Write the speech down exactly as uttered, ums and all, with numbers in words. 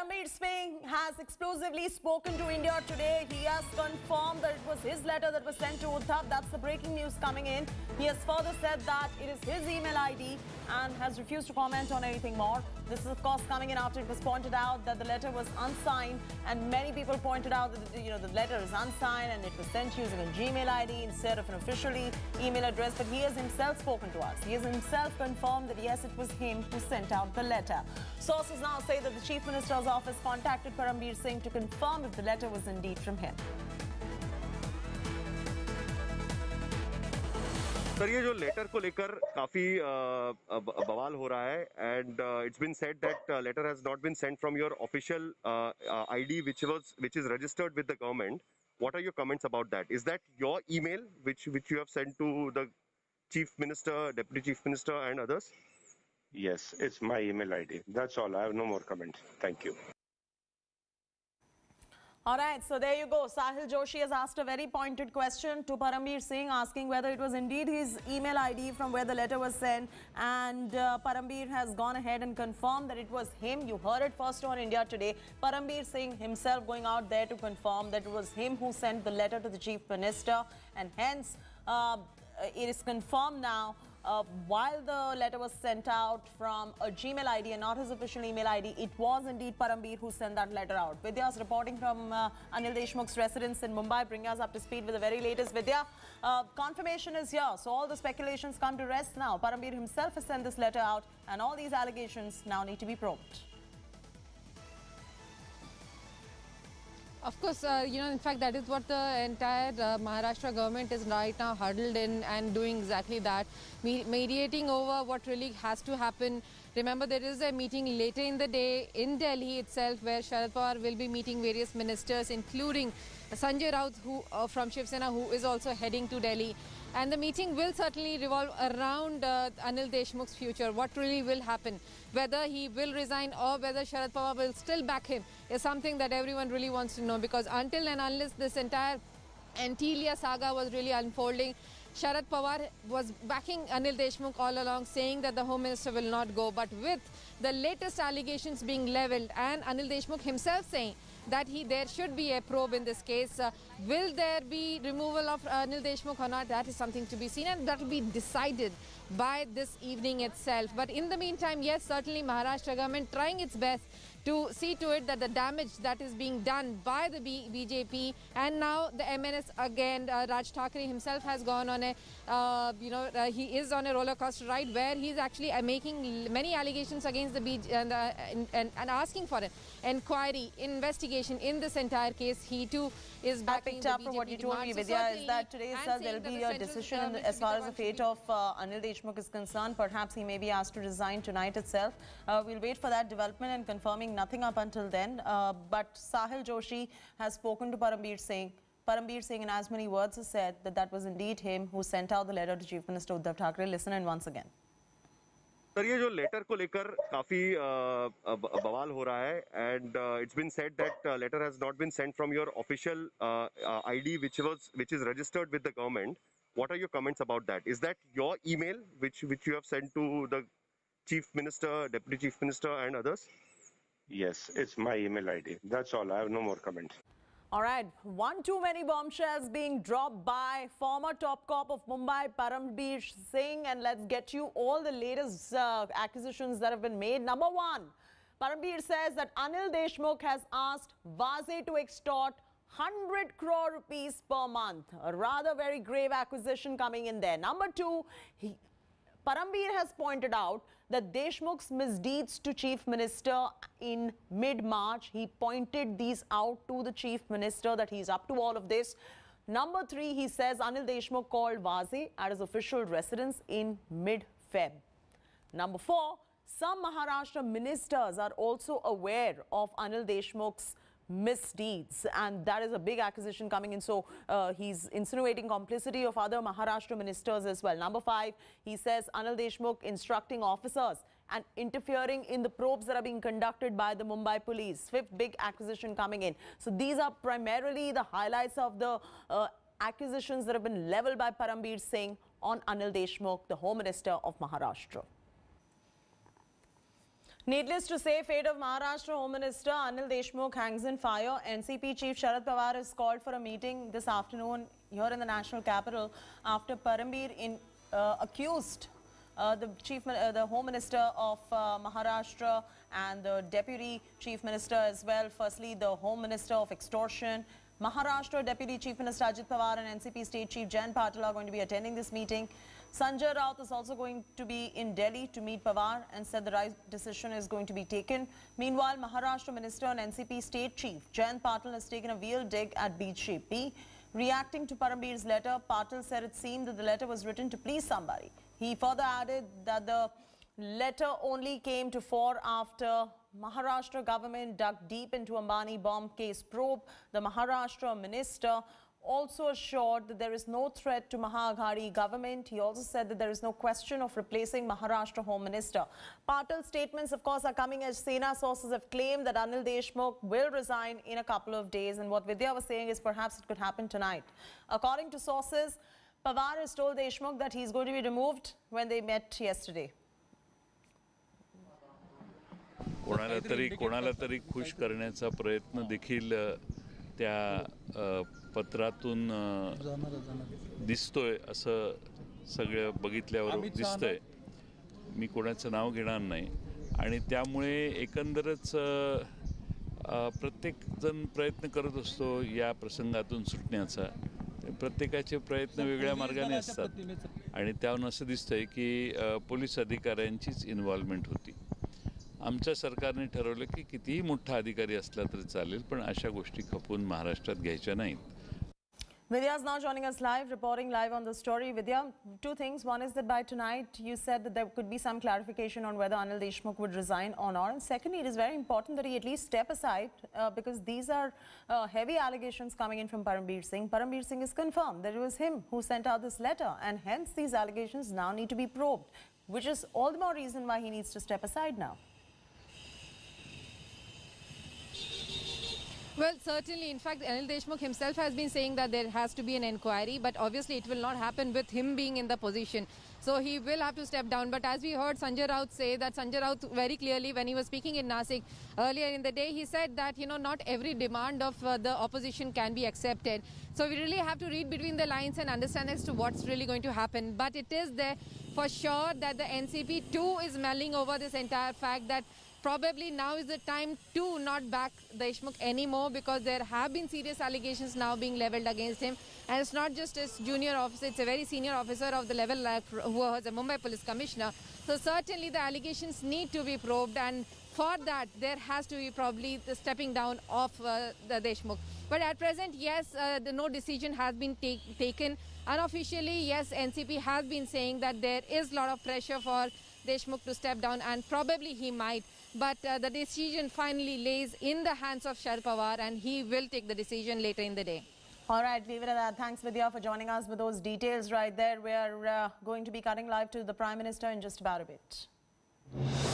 Parambir Singh has explosively spoken to India today. He has confirmed that it was his letter that was sent to Uddhav. That's the breaking news coming in. He has further said that it is his email I D and has refused to comment on anything more. This is, of course, coming in after it was pointed out that the letter was unsigned, and many people pointed out that the, you know the letter is unsigned and it was sent using a Gmail I D instead of an officially email address. But he has himself spoken to us. He has himself confirmed that yes, it was him who sent out the letter. Sources now say that the Chief Minister's office contacted Parambir Singh to confirm if the letter was indeed from him. Sir ये जो letter को लेकर काफी बवाल हो रहा है and it's been said that letter has not been sent from your official ID which was which is registered with the government. What are your comments about that? Is that your email which which you have sent to the chief minister, deputy chief minister and others? Yes, it's my email I D. That's all. I have no more comments. Thank you. All right, so there you go. Sahil Joshi has asked a very pointed question to Parambir Singh, asking whether it was indeed his email I D from where the letter was sent. And uh, Parambir has gone ahead and confirmed that it was him. You heard it first on India Today. Parambir Singh himself going out there to confirm that it was him who sent the letter to the Chief Minister. And hence, uh, it is confirmed now. Uh, while the letter was sent out from a Gmail I D and not his official email I D, it was indeed Parambir who sent that letter out. Vidya's reporting from uh, Anil Deshmukh's residence in Mumbai, bringing us up to speed with the very latest. Vidya, uh, confirmation is here, so all the speculations come to rest now. Parambir himself has sent this letter out, and all these allegations now need to be probed. Of course, uh, you know, in fact, that is what the entire uh, Maharashtra government is right now huddled in and doing exactly that, Me mediating over what really has to happen. Remember, there is a meeting later in the day in Delhi itself where Sharad Pawar will be meeting various ministers, including Sanjay Raut who, uh, from Shiv Sena, who is also heading to Delhi. And the meeting will certainly revolve around uh, Anil Deshmukh's future. What really will happen? Whether he will resign or whether Sharad Pawar will still back him is something that everyone really wants to know, because until and unless this entire Antilia saga was really unfolding, Sharad Pawar was backing Anil Deshmukh all along, saying that the Home Minister will not go. But with the latest allegations being levelled and Anil Deshmukh himself saying that he there should be a probe in this case, uh, will there be removal of uh, Anil Deshmukh or not? That is something to be seen, and that will be decided by this evening itself. But in the meantime, yes, certainly Maharashtra government trying its best to see to it that the damage that is being done by the B BJP and now the M N S again, uh, Raj Thackeray himself has gone on a, uh, you know, uh, he is on a roller coaster ride where he is actually uh, making many allegations against the B J P and, uh, and, and, and asking for an inquiry, investigation in this entire case. He too is backing the B J P. I picked up from what you told me, Vidya, is that today itself there will be a decision in the, as far as the fate of uh, Anil Deshmukh is concerned. Perhaps he may be asked to resign tonight itself. Uh, we'll wait for that development and confirming nothing up until then. Uh, but Sahil Joshi has spoken to Parambir Singh. Parambir Singh in as many words has said that that was indeed him who sent out the letter to Chief Minister Uddhav Thackeray. Listen in once again. Sir ये जो letter को लेकर काफी बवाल हो रहा है and it's been said that letter has not been sent from your official ID which was which is registered with the government. What are your comments about that? Is that your email which which you have sent to the chief minister, deputy chief minister and others? Yes, it's my email I D. That's all. I have no more comments. All right, one too many bombshells being dropped by former top cop of Mumbai, Parambir Singh, and let's get you all the latest uh, acquisitions that have been made. Number one, Parambir says that Anil Deshmukh has asked Vaze to extort one hundred crore rupees per month. A rather very grave acquisition coming in there. Number two, he, Parambir has pointed out that Deshmukh's misdeeds to Chief Minister in mid-March, he pointed these out to the Chief Minister that he's up to all of this. Number three, he says Anil Deshmukh called Vaze at his official residence in mid-Feb. Number four, some Maharashtra ministers are also aware of Anil Deshmukh's misdeeds, and that is a big acquisition coming in. So uh, he's insinuating complicity of other Maharashtra ministers as well. Number five, he says Anil Deshmukh instructing officers and interfering in the probes that are being conducted by the Mumbai police. Fifth big acquisition coming in. So these are primarily the highlights of the uh, acquisitions that have been leveled by Parambir Singh on Anil Deshmukh, the Home Minister of Maharashtra. Needless to say, fate of Maharashtra Home Minister Anil Deshmukh hangs in fire. N C P Chief Sharad Pawar has called for a meeting this afternoon here in the national capital after Parambir in, uh, accused uh, the chief, uh, the Home Minister of uh, Maharashtra and the Deputy Chief Minister as well. Firstly, the Home Minister of extortion. Maharashtra Deputy Chief Minister Ajit Pawar and N C P State Chief Jayant Patil are going to be attending this meeting. Sanjay Raut is also going to be in Delhi to meet Pawar and said the right decision is going to be taken. Meanwhile, Maharashtra Minister and N C P State Chief Jayant Patil has taken a real dig at B J P. Reacting to Parambir's letter, Patil said it seemed that the letter was written to please somebody. He further added that the letter only came to fore after Maharashtra government dug deep into Ambani bomb case probe. The Maharashtra minister also assured that there is no threat to Maha-Aghadi government. He also said that there is no question of replacing Maharashtra Home Minister. Patil's statements, of course, are coming as Sena sources have claimed that Anil Deshmukh will resign in a couple of days. And what Vidya was saying is perhaps it could happen tonight. According to sources, Pawar has told Deshmukh that he is going to be removed when they met yesterday. कोणाला तरी कोणाला तरी खुश करण्याचा प्रयत्न देखील त्या पत्रातून दिसतोय असं सगळं बघितल्यावर दिसतंय. मी कोणाचं नाव घेणार नाही आणि त्यामुळे एकंदरच प्रत्येक जण प्रयत्न करत असतो या प्रसंगातून सुटण्याचा. प्रत्येकाचे प्रयत्न वेगळ्या मार्गाने असतात आणि त्यावरून असं दिसतंय की पोलीस अधिकाऱ्यांचीच इन्व्हॉल्वमेंट होती. आमच्या सरकारने ठरवलं की कितीही मोठा अधिकारी असला तरी चालेल पण अशा गोष्टी खपून महाराष्ट्रात घ्यायच्या नाहीत. Vidya is now joining us live, reporting live on the story. Vidya, two things. One is that by tonight you said that there could be some clarification on whether Anil Deshmukh would resign or not. And secondly, it is very important that he at least step aside uh, because these are uh, heavy allegations coming in from Parambir Singh. Parambir Singh is confirmed that it was him who sent out this letter and hence these allegations now need to be probed, which is all the more reason why he needs to step aside now. Well, certainly. In fact, Anil Deshmukh himself has been saying that there has to be an inquiry, but obviously it will not happen with him being in the position. So he will have to step down. But as we heard Sanjay Raut say, that Sanjay Raut very clearly, when he was speaking in Nasik earlier in the day, he said that, you know, not every demand of uh, the opposition can be accepted. So we really have to read between the lines and understand as to what's really going to happen. But it is there for sure that the N C P too is mulling over this entire fact that probably now is the time to not back Deshmukh anymore because there have been serious allegations now being levelled against him. And it's not just his junior officer, it's a very senior officer of the level like, who was a Mumbai Police Commissioner. So certainly the allegations need to be probed and for that there has to be probably the stepping down of uh, the Deshmukh. But at present, yes, uh, the no decision has been take, taken. Unofficially, yes, N C P has been saying that there is a lot of pressure for Deshmukh to step down and probably he might. But uh, the decision finally lays in the hands of Sharad Pawar and he will take the decision later in the day. All right, leave it at that. Thanks, Vidya, for joining us with those details right there. We are uh, going to be cutting live to the Prime Minister in just about a bit.